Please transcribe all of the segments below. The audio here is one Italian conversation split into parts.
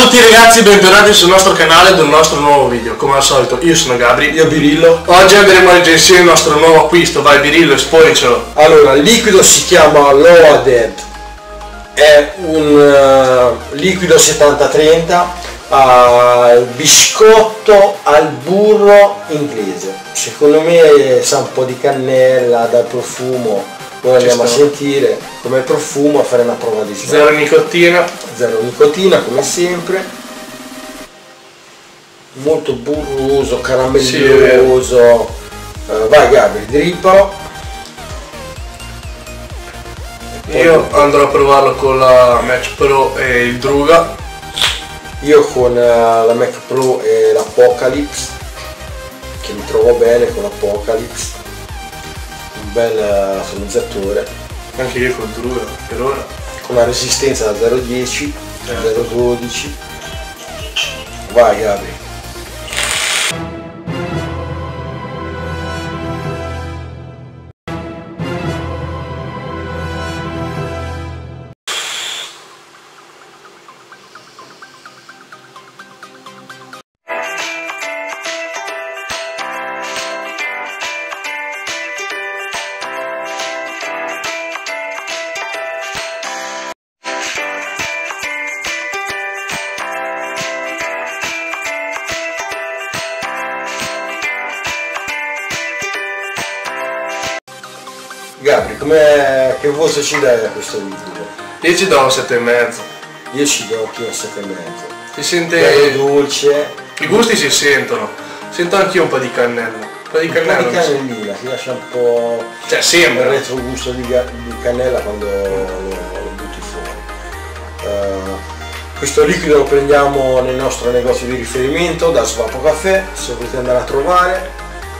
tutti ragazzi, bentornati sul nostro canale del nostro nuovo video. Come al solito io sono Gabri. Io Birillo. Oggi andremo a recensire il nostro nuovo acquisto. Vai Birillo, spoilercelo. Allora, il liquido si chiama Loaded, è un liquido 70-30 biscotto al burro inglese. Secondo me sa un po' di cannella, dal profumo. Poi andiamo a sentire come profumo, a fare una prova di suono. Zero nicotina. Zero nicotina come sempre. Molto burroso, caramelloso. Vai Gabri, drippalo. Io andrò a provarlo con la Match Pro e il Druga. Io con la Mac Pro e l'Apocalypse, che mi trovo bene con l'Apocalypse. Un bel sonorizzatore, Anche io col Druga per ora. con la resistenza da 0,10 a 0,12. Vai Gabri. Gabri, che voto ci dai a questo liquido? Io ci do un 7,5. Io ci do anche un 7,5. Si sente. Bello dolce. I gusti si sentono. Sento anch'io un po' di cannella. Un po' di Un po' cannella. di cannellina, si lascia un po'. Cioè Il sembra. retrogusto di cannella quando lo butti fuori. Questo liquido lo prendiamo nel nostro negozio di riferimento da Svapo Caffè, se volete andare a trovare.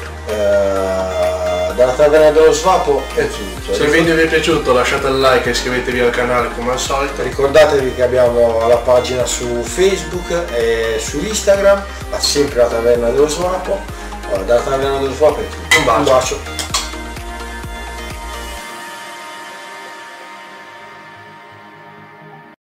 Dalla taverna dello Svapo è tutto. Se il video vi è piaciuto lasciate il like e iscrivetevi al canale come al solito. Ricordatevi che abbiamo la pagina su Facebook e su Instagram, sempre la taverna dello Svapo. Dalla taverna dello Svapo è tutto. Un bacio. Un bacio.